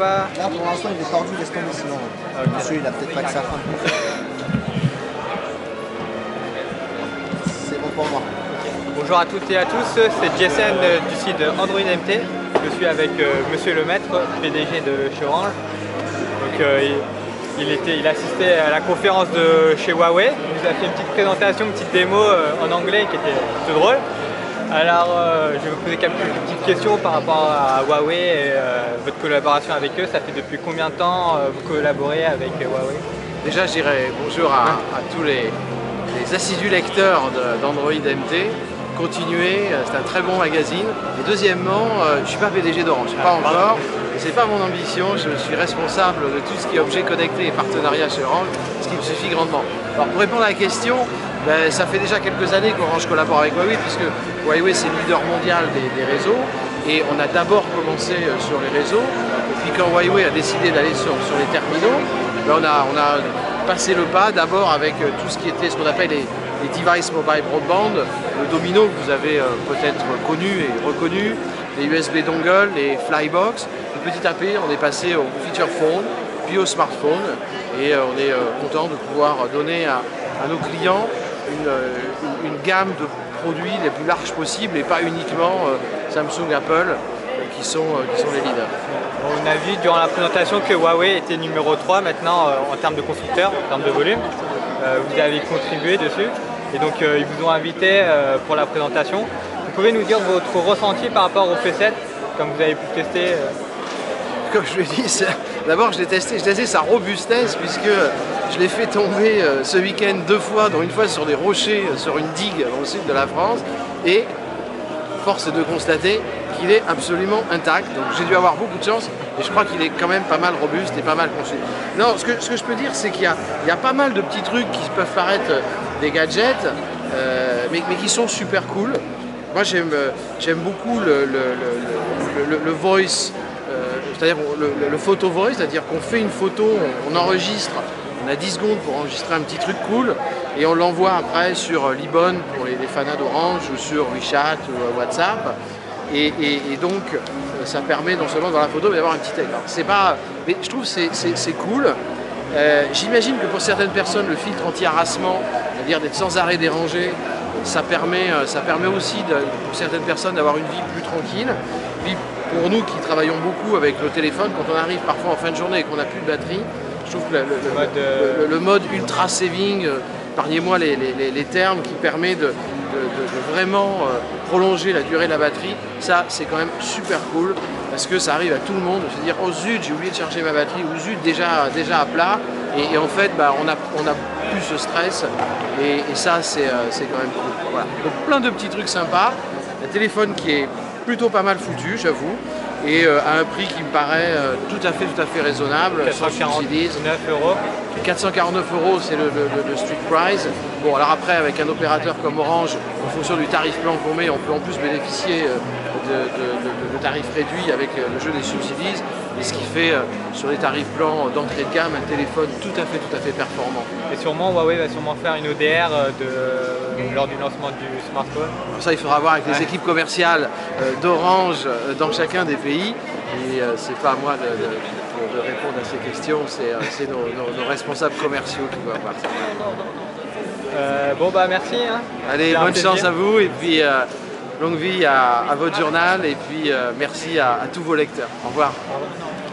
pas? Là pour l'instant il est tordu, laisse tomber sinon. Okay. Monsieur il a peut-être pas que sa fin. C'est bon pour moi. Bonjour à toutes et à tous, c'est Jason du site Android MT. Je suis avec Monsieur Lemaître, PDG de chez Orange. Donc, il assistait à la conférence de chez Huawei. Il nous a fait une petite présentation, une petite démo en anglais qui était plutôt drôle. Alors, je vais vous poser quelques petites questions par rapport à Huawei et votre collaboration avec eux. Ça fait depuis combien de temps vous collaborez avec Huawei? Déjà, je dirais bonjour à tous les assidus lecteurs d'Android MT. Continuez, c'est un très bon magazine. Et deuxièmement, je ne suis pas PDG d'Orange, pas encore. C'est pas mon ambition, je suis responsable de tout ce qui est objet connecté et partenariat chez Orange, ce qui me suffit grandement. Alors pour répondre à la question, ça fait déjà quelques années qu'Orange collabore avec Huawei, puisque Huawei c'est le leader mondial des réseaux. Et on a d'abord commencé sur les réseaux, et puis quand Huawei a décidé d'aller sur les terminaux, on a passé le pas d'abord avec tout ce qui était ce qu'on appelle les devices mobile broadband, le domino que vous avez peut-être connu et reconnu, les USB dongle, les flybox. Et petit à petit, on est passé au feature phone, puis au smartphone, et on est content de pouvoir donner à nos clients une gamme de produits les plus larges possibles et pas uniquement Samsung, Apple qui sont les leaders. On a vu durant la présentation que Huawei était numéro 3 maintenant en termes de constructeurs, en termes de volume. Vous avez contribué dessus et donc ils vous ont invité pour la présentation. Vous pouvez nous dire votre ressenti par rapport au P7 comme vous avez pu tester Comme je l'ai dit, d'abord j'ai testé sa robustesse puisque je l'ai fait tomber ce week-end 2 fois, dont une fois sur des rochers, sur une digue dans le sud de la France, et force est de constater qu'il est absolument intact. Donc j'ai dû avoir beaucoup de chance et je crois qu'il est quand même pas mal robuste et pas mal conçu. Non, ce que je peux dire, c'est qu'il y a pas mal de petits trucs qui peuvent paraître des gadgets, mais qui sont super cool. Moi j'aime beaucoup le voice, c'est-à-dire le photo voice, c'est-à-dire qu'on fait une photo, on enregistre, on a 10 secondes pour enregistrer un petit truc cool et on l'envoie après sur Libon pour les fanas d'Orange ou sur WeChat ou WhatsApp. Et donc ça permet non seulement dans la photo mais d'avoir un petit texte. C'est pas, mais je trouve que c'est cool. J'imagine que pour certaines personnes le filtre anti-harassement, c'est-à-dire d'être sans arrêt dérangé, ça permet aussi pour certaines personnes d'avoir une vie plus tranquille. Puis pour nous qui travaillons beaucoup avec le téléphone, quand on arrive parfois en fin de journée et qu'on n'a plus de batterie, je trouve que le mode ultra saving, épargnez-moi les termes, qui permet de vraiment prolonger la durée de la batterie, ça c'est quand même super cool parce que ça arrive à tout le monde de se dire oh zut j'ai oublié de charger ma batterie ou zut déjà à plat et en fait on a plus ce stress et ça c'est quand même cool. Voilà. Donc plein de petits trucs sympas, un téléphone qui est plutôt pas mal foutu j'avoue et à un prix qui me paraît tout à fait raisonnable. 449 €. 449 € c'est le street price. Bon alors après avec un opérateur comme Orange, en fonction du tarif plan qu'on met, on peut en plus bénéficier de tarifs réduits avec le jeu des subsidies. Et ce qui fait sur les tarifs plans d'entrée de gamme un téléphone tout à fait performant. Et sûrement Huawei va sûrement faire une ODR lors du lancement du smartphone. Alors ça il faudra voir avec les équipes commerciales d'Orange dans chacun des pays. Et c'est pas à moi de répondre à ces questions, c'est nos responsables commerciaux qui doivent voir ça. Bon bah merci. Hein. Allez, bonne chance à vous et puis longue vie à votre journal et puis merci à tous vos lecteurs. Au revoir. Au revoir.